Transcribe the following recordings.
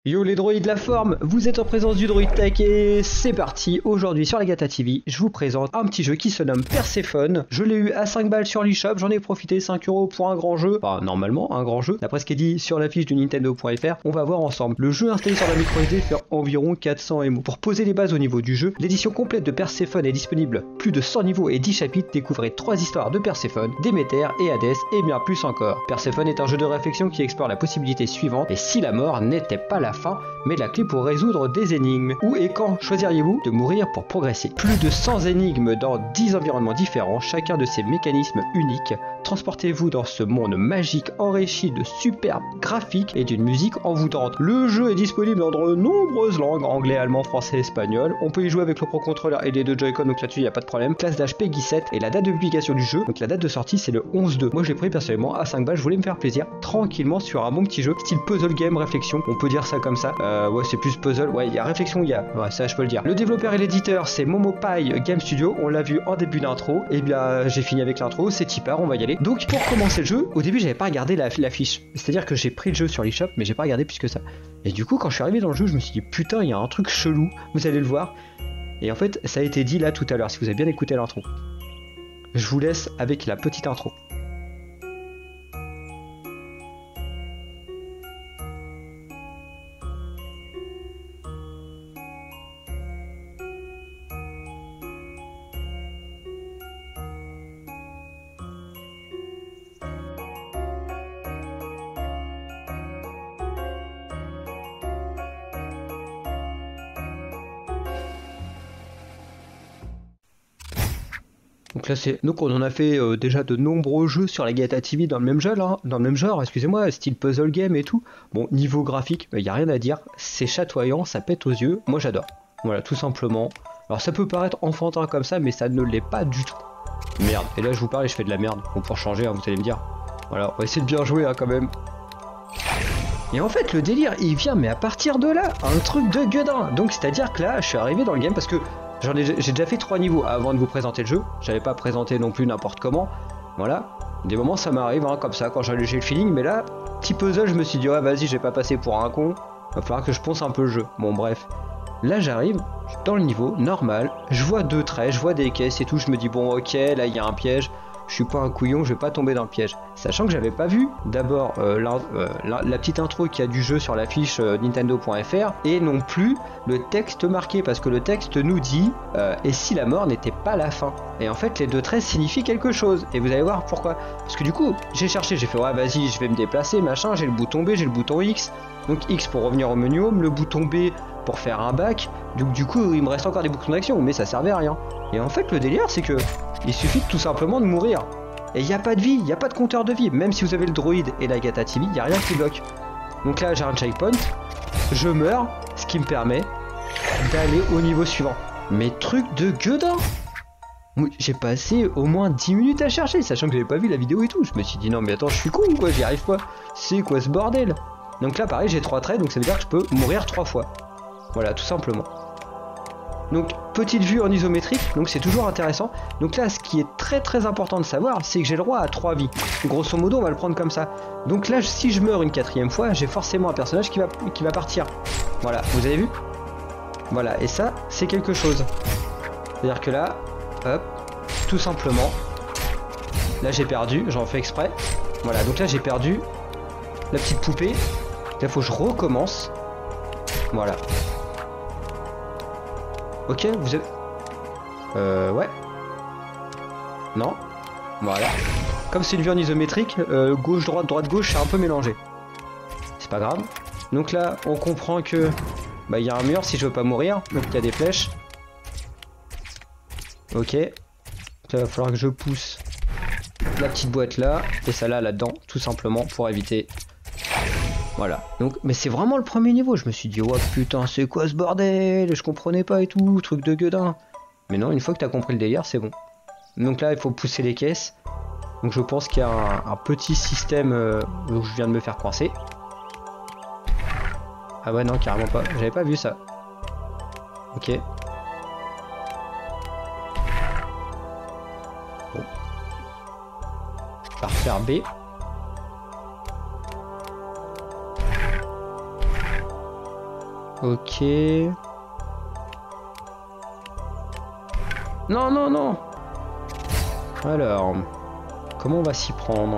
Yo les droïdes, la forme, vous êtes en présence du Droid Tech et c'est parti. Aujourd'hui sur la Gata TV, je vous présente un petit jeu qui se nomme Perséphone. Je l'ai eu à 5 balles sur l'eShop, j'en ai profité 5 € pour un grand jeu. Enfin normalement un grand jeu, d'après ce qui est dit sur la fiche du Nintendo.fr, on va voir ensemble. Le jeu installé sur la microSD fait environ 400 MO. Pour poser les bases au niveau du jeu, l'édition complète de Perséphone est disponible. Plus de 100 niveaux et 10 chapitres, découvrez 3 histoires de Perséphone, Déméter et Hadès et bien plus encore. Perséphone est un jeu de réflexion qui explore la possibilité suivante, et si la mort n'était pas la fin, mais la clé pour résoudre des énigmes. Où et quand choisiriez-vous de mourir pour progresser? Plus de 100 énigmes dans 10 environnements différents, chacun de ces mécanismes uniques. Transportez-vous dans ce monde magique enrichi de superbes graphiques et d'une musique envoûtante. Le jeu est disponible dans de nombreuses langues, anglais, allemand, français, espagnol. On peut y jouer avec le Pro Controller et les deux Joy-Con, donc là-dessus il n'y a pas de problème. Classe d'âge PEGI 7 et la date de publication du jeu, donc la date de sortie c'est le 11/2. Moi je l'ai pris personnellement à 5 balles, je voulais me faire plaisir tranquillement sur un bon petit jeu, style puzzle game réflexion, on peut dire ça comme ça. Ouais c'est plus puzzle, ouais il y a réflexion, ouais ça je peux le dire. Le développeur et l'éditeur c'est Momopai Game Studio, on l'a vu en début d'intro, et bien j'ai fini avec l'intro, c'est Tipar, on va y aller. Donc pour commencer le jeu, au début j'avais pas regardé la fiche, c'est-à-dire que j'ai pris le jeu sur l'eShop mais j'ai pas regardé plus que ça. Et du coup quand je suis arrivé dans le jeu je me suis dit putain il y a un truc chelou, vous allez le voir. Et en fait ça a été dit là tout à l'heure si vous avez bien écouté l'intro. Je vous laisse avec la petite intro. Donc on en a fait déjà de nombreux jeux sur la Gata TV dans le même jeu là, dans le même genre, excusez-moi, style puzzle game et tout. Bon, niveau graphique, il y a rien à dire, c'est chatoyant, ça pète aux yeux, moi j'adore. Voilà, tout simplement. Alors ça peut paraître enfantin comme ça, mais ça ne l'est pas du tout. Merde, et là je vous parle et je fais de la merde. Bon, pour changer, hein, vous allez me dire. Voilà, on va essayer de bien jouer hein, quand même. Et en fait le délire il vient mais à partir de là, un truc de gueudin. Donc c'est à dire que là je suis arrivé dans le game parce que j'ai déjà fait 3 niveaux avant de vous présenter le jeu. J'avais pas présenté non plus n'importe comment. Voilà. Des moments ça m'arrive hein, comme ça quand j'ai le feeling. Mais là, petit puzzle, je me suis dit ouais vas-y, je vais pas passer pour un con. Va falloir que je ponce un peu le jeu. Bon bref. Là j'arrive dans le niveau normal. Je vois 2 traits, je vois des caisses et tout. Je me dis bon ok, là il y a un piège. Je suis pas un couillon, je vais pas tomber dans le piège. Sachant que j'avais pas vu d'abord la petite intro qu'il y a du jeu sur la fiche Nintendo.fr et non plus le texte marqué parce que le texte nous dit et si la mort n'était pas la fin. Et en fait les 2 traits signifient quelque chose et vous allez voir pourquoi. Parce que du coup j'ai cherché, j'ai fait ouais vas-y je vais me déplacer machin, j'ai le bouton B, j'ai le bouton X. Donc X pour revenir au menu home, le bouton B pour faire un back. Donc du coup il me reste encore des boutons d'action mais ça servait à rien. Et en fait le délire c'est que il suffit tout simplement de mourir. Et il n'y a pas de vie, il n'y a pas de compteur de vie. Même si vous avez le droïde et la Gata TV, il n'y a rien qui bloque. Donc là j'ai un checkpoint, je meurs, ce qui me permet d'aller au niveau suivant. Mais truc de gueudin. J'ai passé au moins 10 minutes à chercher, sachant que j'avais pas vu la vidéo et tout. Je me suis dit non mais attends je suis con ou quoi, j'y arrive pas. C'est quoi ce bordel? Donc là pareil j'ai 3 traits, donc ça veut dire que je peux mourir 3 fois. Voilà tout simplement. Donc petite vue en isométrique, donc c'est toujours intéressant. Donc là ce qui est très important de savoir, c'est que j'ai le droit à 3 vies. Grosso modo on va le prendre comme ça. Donc là si je meurs une 4e fois, j'ai forcément un personnage qui va partir. Voilà, vous avez vu? Voilà, et ça c'est quelque chose. C'est-à-dire que là, hop, tout simplement, là j'ai perdu, j'en fais exprès. Voilà, donc là j'ai perdu la petite poupée. Là faut que je recommence. Voilà. Ok, vous avez... ouais. Non. Voilà. Comme c'est une vue en isométrique, gauche-droite, droite-gauche, c'est un peu mélangé. C'est pas grave. Donc là, on comprend que... Bah, il y a un mur si je veux pas mourir. Donc il y a des flèches. Ok. Là, il va falloir que je pousse la petite boîte là. Et ça là-dedans, tout simplement, pour éviter... Voilà, donc, mais c'est vraiment le premier niveau, je me suis dit, oh putain, c'est quoi ce bordel? Je comprenais pas et tout, truc de gueudin. Mais non, une fois que t'as compris le délire, c'est bon. Donc là, il faut pousser les caisses. Donc je pense qu'il y a un petit système où je viens de me faire coincer. Ah ouais, non, carrément pas, j'avais pas vu ça. Ok. Bon. Je vais refaire B. Ok. Non, non, non. Alors, comment on va s'y prendre?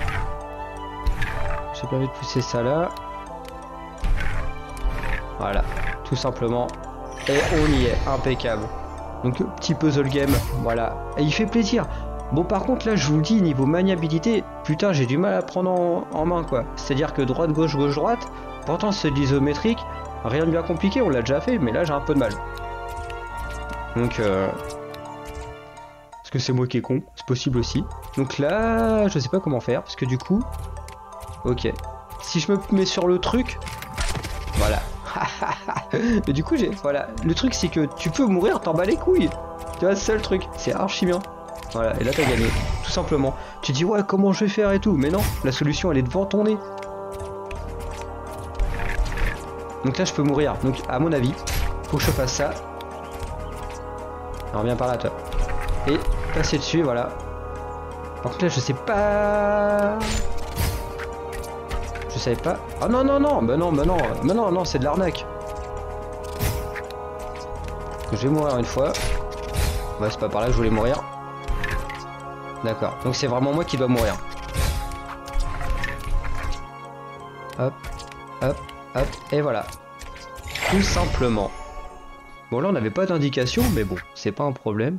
J'ai pas envie de pousser ça là. Voilà, tout simplement. Et on y est, impeccable. Donc petit puzzle game, voilà. Et il fait plaisir. Bon par contre là je vous le dis, niveau maniabilité, putain j'ai du mal à prendre en main quoi. C'est-à-dire que droite, gauche, gauche, droite, pourtant c'est de l'isométrique, rien de bien compliqué, on l'a déjà fait, mais là j'ai un peu de mal. Donc parce que c'est moi qui est con, c'est possible aussi. Donc là, je sais pas comment faire, parce que du coup... Ok. Si je me mets sur le truc... Voilà. Mais du coup, voilà. Le truc, c'est que tu peux mourir, t'en bats les couilles. Tu vois, c'est ça le truc. C'est archi bien. Voilà, et là, t'as gagné. Tout simplement. Tu dis, ouais, comment je vais faire et tout. Mais non, la solution, elle est devant ton nez. Donc là, je peux mourir. Donc, à mon avis, faut que je fasse ça. Alors, viens par là, toi. Et passer dessus, voilà. Par contre, là, je sais pas... Je savais pas. Ah non, non, non, bah non, bah non, bah non, non, c'est de l'arnaque. Que je vais mourir une fois. Ouais, c'est pas par là que je voulais mourir. D'accord, donc c'est vraiment moi qui dois mourir. Hop, hop, hop, et voilà. Tout simplement. Bon, là, on n'avait pas d'indication, mais bon, c'est pas un problème.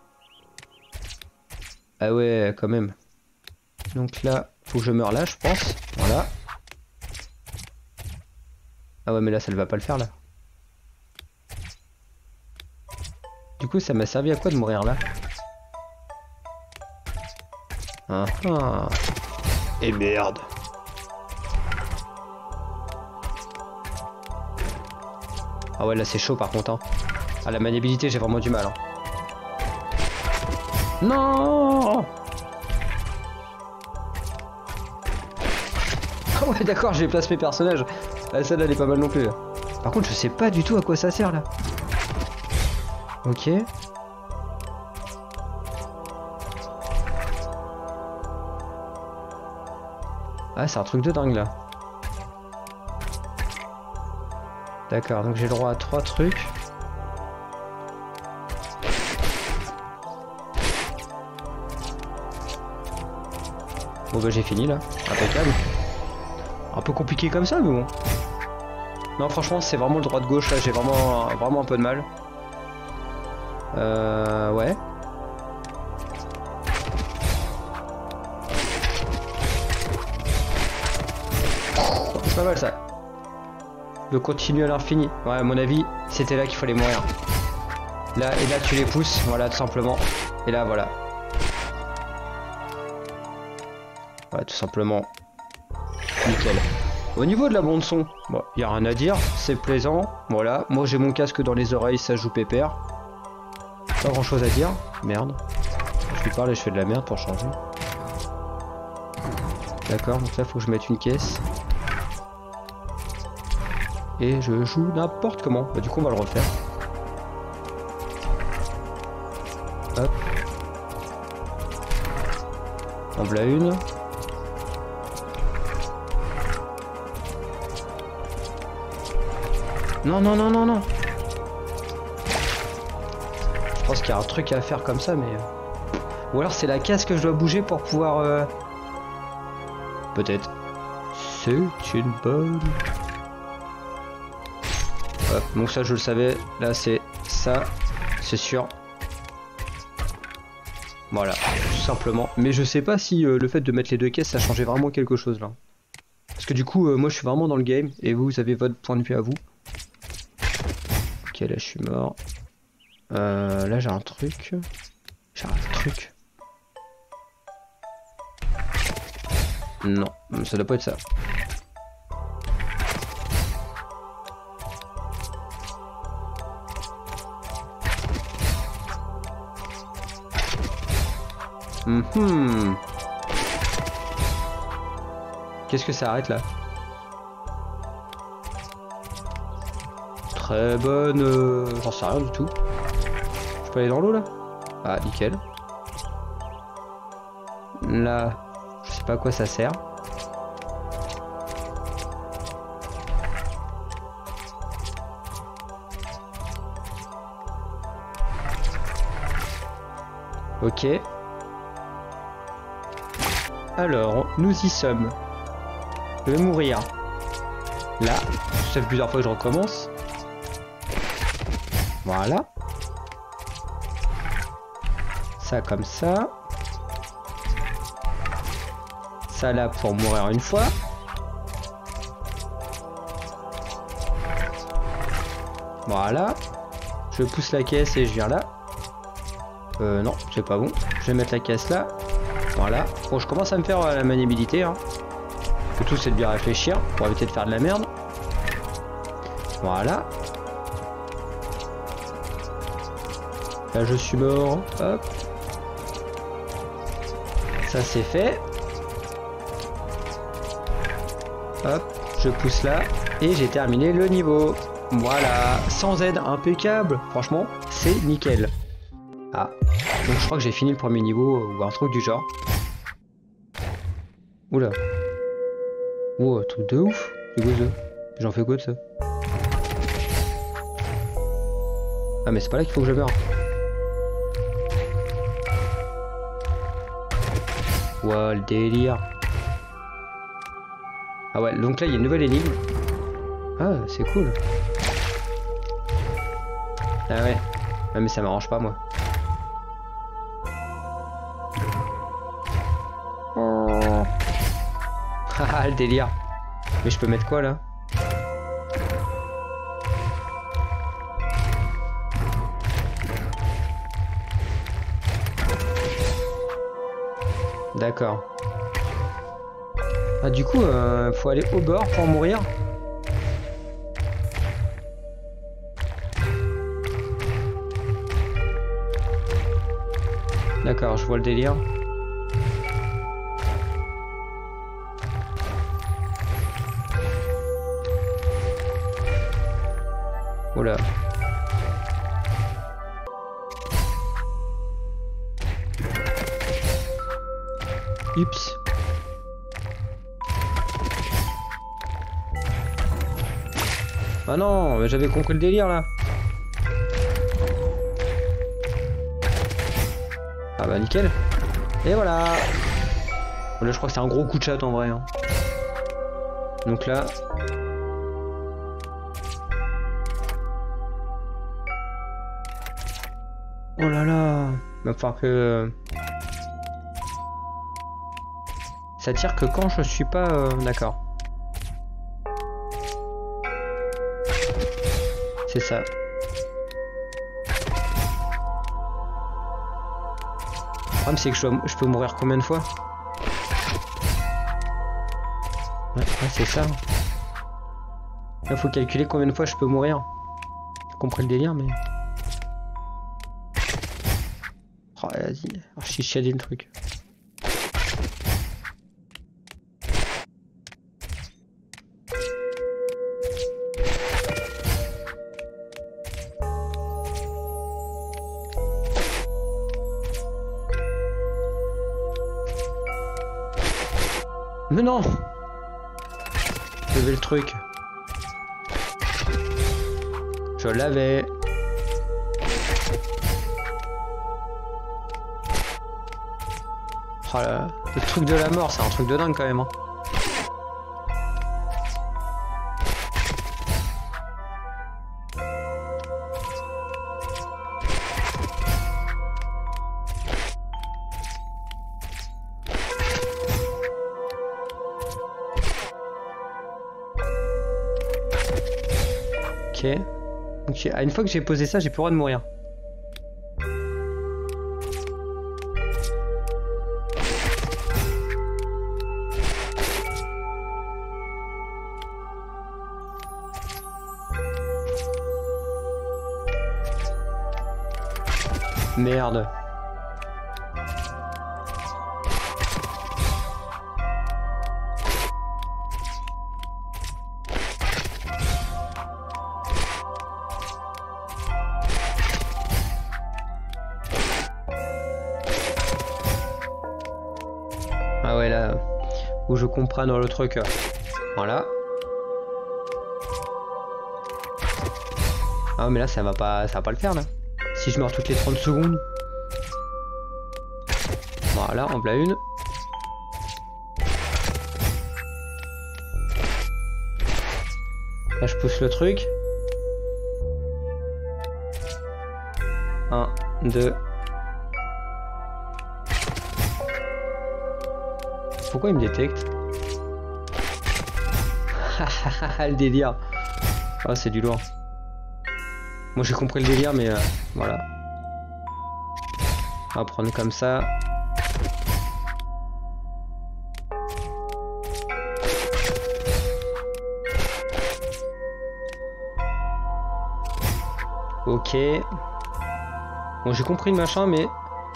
Ah ouais, quand même. Donc là, faut que je meure là, je pense. Voilà. Ah ouais, mais là, ça ne va pas le faire, là. Du coup, ça m'a servi à quoi de mourir, là? Ah ah. Et merde. Ah ouais, là, c'est chaud, par contre, hein. Ah, la maniabilité, j'ai vraiment du mal, hein. Non! Ah ouais, d'accord, j'ai placé mes personnages. Ah, celle-là, elle est pas mal non plus. Là. Par contre, je sais pas du tout à quoi ça sert, là. Ok. Ah, c'est un truc de dingue, là. D'accord, donc j'ai le droit à 3 trucs. Bon bah j'ai fini là, impeccable. Un peu compliqué comme ça mais bon. Non franchement c'est vraiment le droit de gauche là, j'ai vraiment un peu de mal. Ouais. C'est pas mal ça. De continuer à l'infini. Ouais à mon avis c'était là qu'il fallait mourir. Là et là tu les pousses, voilà tout simplement. Et là voilà. Ouais, tout simplement. Nickel. Au niveau de la bande son, bon, y a rien à dire, c'est plaisant. Voilà, moi j'ai mon casque dans les oreilles, ça joue pépère. Pas grand chose à dire. Merde. Je lui parle et je fais de la merde pour changer. D'accord, donc là faut que je mette une caisse. Et je joue n'importe comment. Bah, du coup on va le refaire. Hop. En voilà une. Non, non, non, non, non. Je pense qu'il y a un truc à faire comme ça, mais... Ou alors c'est la caisse que je dois bouger pour pouvoir... Peut-être. C'est une bonne... Hop, donc ça je le savais. Là c'est ça. C'est sûr. Voilà, tout simplement. Mais je sais pas si le fait de mettre les deux caisses, ça changeait vraiment quelque chose, là. Parce que du coup, moi je suis vraiment dans le game, et vous avez votre point de vue à vous. Ok, là je suis mort. Là j'ai un truc. J'ai un truc. Non, ça doit pas être ça. Qu'est-ce que ça arrête là? Très bonne... J'en sais rien du tout. Je peux aller dans l'eau là? Ah, nickel. Là, je sais pas à quoi ça sert. Ok. Alors, nous y sommes. Je vais mourir. Là, ça fait plusieurs fois que je recommence. Voilà. Ça comme ça. Ça là pour mourir une fois. Voilà. Je pousse la caisse et je viens là. Non, c'est pas bon. Je vais mettre la caisse là. Voilà. Bon, je commence à me faire la maniabilité. Hein. Le tout, c'est de bien réfléchir pour éviter de faire de la merde. Voilà. Là, je suis mort. Hop. Ça, c'est fait. Hop. Je pousse là. Et j'ai terminé le niveau. Voilà. Sans aide, impeccable. Franchement, c'est nickel. Ah. Donc, je crois que j'ai fini le premier niveau ou un truc du genre. Oula. Wow, truc de ouf. C'est quoi ça? J'en fais quoi de ça? Ah mais c'est pas là qu'il faut que je meure. Wow, le délire. Ah ouais, donc là il y a une nouvelle énigme. Ah, c'est cool. Ah ouais. Ah mais ça m'arrange pas moi. Haha, le délire. Mais je peux mettre quoi là? D'accord. Ah du coup, faut aller au bord pour mourir. D'accord, je vois le délire. Oula. Oups. Ah non, mais j'avais compris le délire là. Ah bah nickel. Et voilà. Là je crois que c'est un gros coup de chat en vrai. Hein. Donc là. Oh là là. Il va falloir que... Ça tire que quand je suis pas... D'accord. C'est ça. Le problème c'est que je peux mourir combien de fois? Ouais, c'est ça. Là faut calculer combien de fois je peux mourir. J'ai compris le délire mais... Oh vas-y, archi chiadé le truc. Mais non! Je vais le truc. Je l'avais. Oh là, le truc de la mort, c'est un truc de dingue quand même. Hein. Ok. Donc, une fois que j'ai posé ça, j'ai plus le droit de mourir. Merde. Ah ouais là, où je comprends dans le truc. Voilà. Ah mais là ça va pas le faire là. Si je meurs toutes les 30 secondes. Voilà, en voilà une. Là, je pousse le truc. 1, 2. Pourquoi il me détecte? Le délire. Ah, c'est du lourd. Moi j'ai compris le délire, mais voilà. On va prendre comme ça. Ok. Bon, j'ai compris le machin, mais...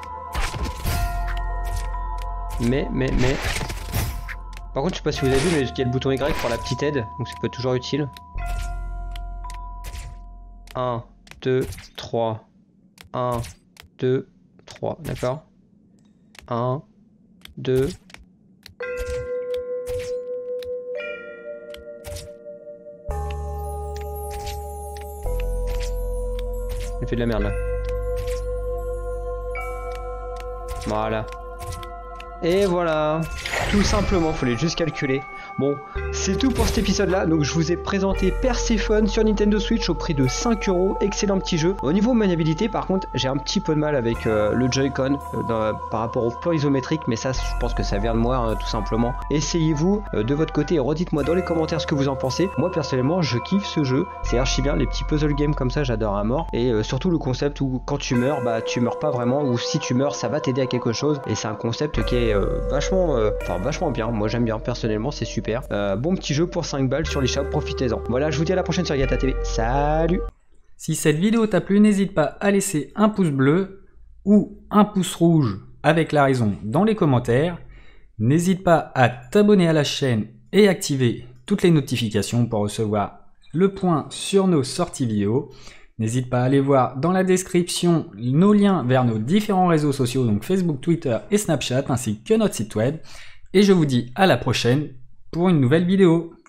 Par contre, je sais pas si vous avez vu, mais il y a le bouton Y pour la petite aide, donc ça peut être toujours utile. 1, 2, 3. 1, 2, 3, d'accord. 1, 2. J'ai fait de la merde là. Voilà. Et voilà. Tout simplement, fallait juste calculer. Bon, c'est tout pour cet épisode là, donc je vous ai présenté Perséphone sur Nintendo Switch au prix de 5 €, excellent petit jeu. Au niveau maniabilité par contre, j'ai un petit peu de mal avec le Joy-Con par rapport au plan isométrique, mais ça je pense que ça vient de moi hein, tout simplement. Essayez-vous de votre côté et redites-moi dans les commentaires ce que vous en pensez. Moi personnellement je kiffe ce jeu, c'est archi bien, les petits puzzle games comme ça j'adore à mort, et surtout le concept où quand tu meurs, bah tu meurs pas vraiment, ou si tu meurs ça va t'aider à quelque chose, et c'est un concept qui est vachement bien, moi j'aime bien personnellement, c'est super. Bon petit jeu pour 5 balles sur l'eShop, profitez-en. Voilà, je vous dis à la prochaine sur Yata TV. Salut! Si cette vidéo t'a plu, n'hésite pas à laisser un pouce bleu ou un pouce rouge avec la raison dans les commentaires. N'hésite pas à t'abonner à la chaîne et activer toutes les notifications pour recevoir le point sur nos sorties vidéo. N'hésite pas à aller voir dans la description nos liens vers nos différents réseaux sociaux, donc Facebook, Twitter et Snapchat, ainsi que notre site web. Et je vous dis à la prochaine pour une nouvelle vidéo.